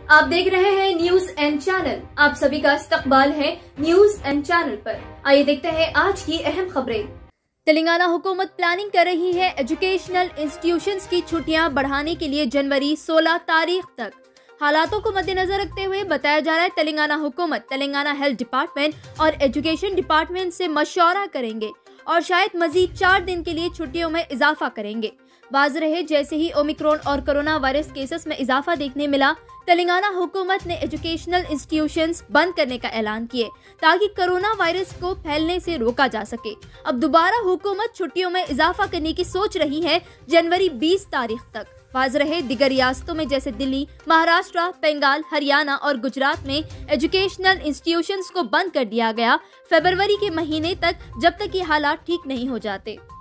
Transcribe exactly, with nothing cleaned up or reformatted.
आप देख रहे हैं न्यूज एंड चैनल। आप सभी का इस्तकबाल है न्यूज एंड चैनल पर। आइए देखते हैं आज की अहम खबरें। तेलंगाना हुकूमत प्लानिंग कर रही है एजुकेशनल इंस्टीट्यूशंस की छुट्टियां बढ़ाने के लिए जनवरी सोलह तारीख तक। हालातों को मद्देनजर रखते हुए बताया जा रहा है तेलंगाना हुकूमत तेलंगाना हेल्थ डिपार्टमेंट और एजुकेशन डिपार्टमेंट से मशवरा करेंगे और शायद मजीद चार दिन के लिए छुट्टियों में इजाफा करेंगे। वाज़ रहे जैसे ही ओमिक्रॉन और कोरोना वायरस केसेस में इजाफा देखने मिला, तेलंगाना हुकूमत ने एजुकेशनल इंस्टीट्यूशंस बंद करने का ऐलान किए ताकि कोरोना वायरस को फैलने से रोका जा सके। अब दोबारा हुकूमत छुट्टियों में इजाफा करने की सोच रही है जनवरी बीस तारीख तक। वाज़ रहे दिगर रियासतों में जैसे दिल्ली, महाराष्ट्र, बंगाल, हरियाणा और गुजरात में एजुकेशनल इंस्टीट्यूशंस को बंद कर दिया गया फरवरी के महीने तक, जब तक ये हालात ठीक नहीं हो जाते।